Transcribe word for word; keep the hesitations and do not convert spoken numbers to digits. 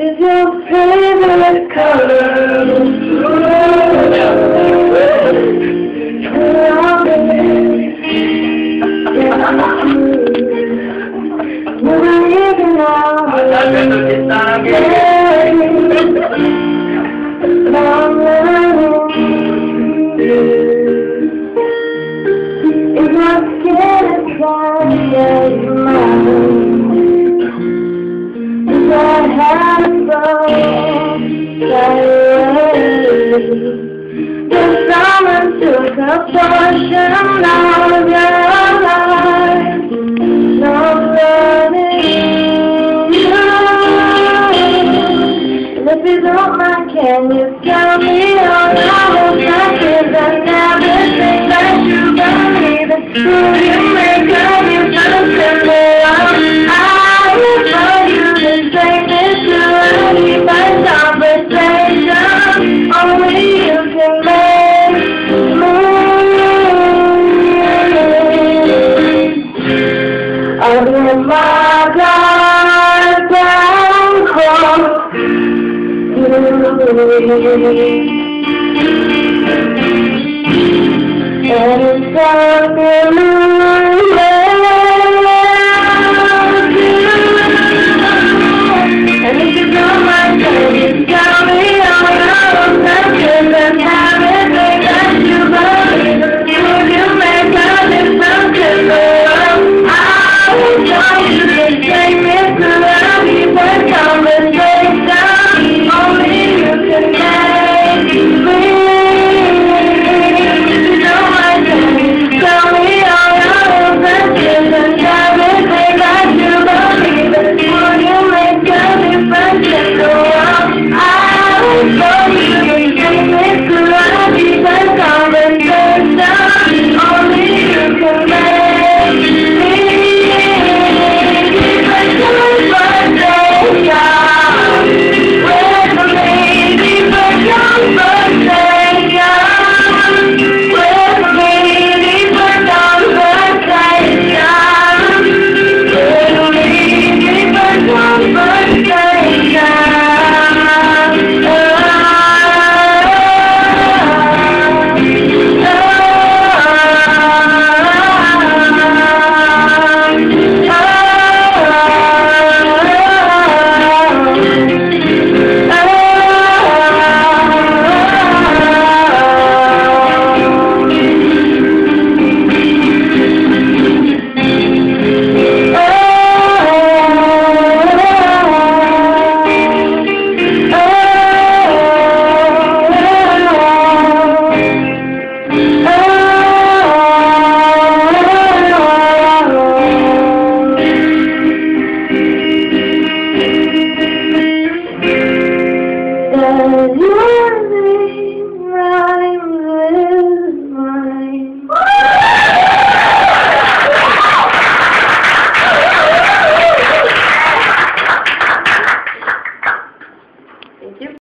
is your favorite color? If my skin is blind, yes, mine. If I had a phone, if someone took a portion of your life, nobody you. And if you don't mind, can you tell me all the factors and everything that you believe in? Will you make up your something more? I will tell you to take this to any bad conversation. Only you can make me. I'll be in my dark brown cross. And it's something new. And if you don't mind, can you tell me all your obsessions and everything that you believe? Will you make a difference in the world? I will tell you to take me to any bad conversation. Only you can make me. If you don't mind, can you tell me all your obsessions and everything that you believe? Will you make a difference in the world? I will show you to take me to any bad conversation. Only you can make me. It's your birthday, yeah. With me, it's your birthday, yeah. With me, it's your birthday, yeah. With me, it's your birthday, yeah. That you